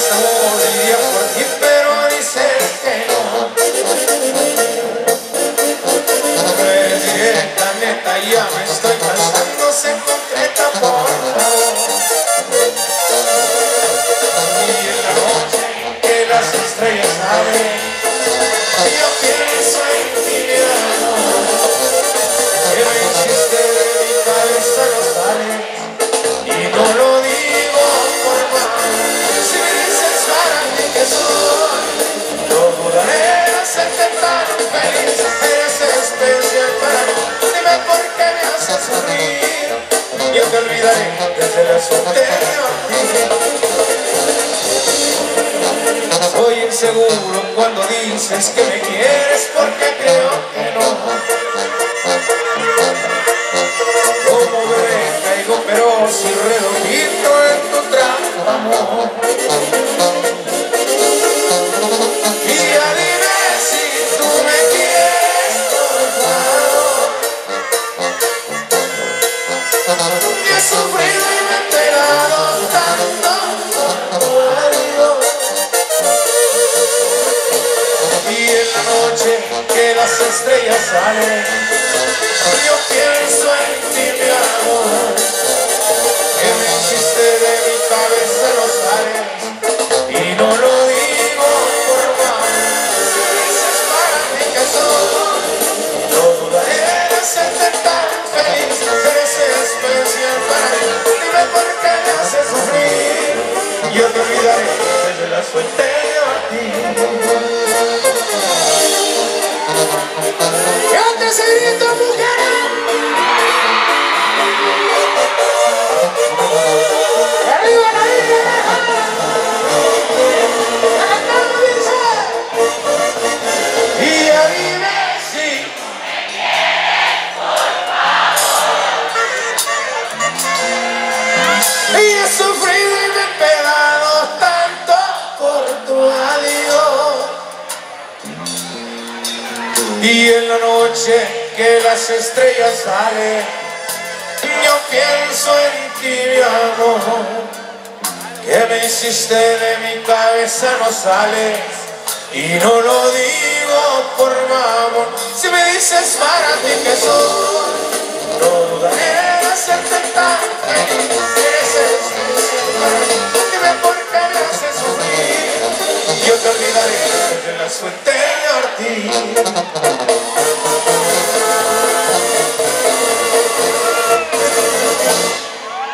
hasta moriría por ti, pero dices que no. Pues directa, neta, ya me estoy cansando, se concreta, por favor. Y en la noche que las estrellas salen, yo pienso en ti, mi amor, que me hiciste de mi cabeza, no sales, y no lo digo por mal. Si me dices para mí que soy, no dudaré en hacerte tan feliz. Eres especial para mí, dime por qué me haces sufrir. Yo te olvidaré desde la soltería a ti. Soy inseguro cuando dices que me quieres, porque creo que no. Como bebé caigo pero si redondito en tu trampa, amor. Y ya dime si tú me quieres, por favor. He sufrido y me he pegado tanto por tu adiós. Y en la noche que las estrellas salen, yo pienso en ti, mi amor, que me hiciste de mi cabeza, no sales, y no lo digo por mal. Si dices para mí que soy, no dudaré en hacerte tan feliz. Eres especial para mí, dime por qué me haces sufrir. Yo te olvidaré desde la suerte a ti. Yo te grito, mujer. Arriba la isla. Acá lo dice. Y ya dime si me quieres, por favor. Y he sufrido y me he pegado tanto por tu adiós. Y en la noche que las estrellas salen, yo pienso en ti, mi amor, que me hiciste de mi cabeza, no sales, y no lo digo por mamón. Si me dices para ti que soy, no dudaré en hacerte tan feliz. Eres especial para mí, dime por qué me haces sufrir. Yo te olvidaré desde la suerte de Ortiz.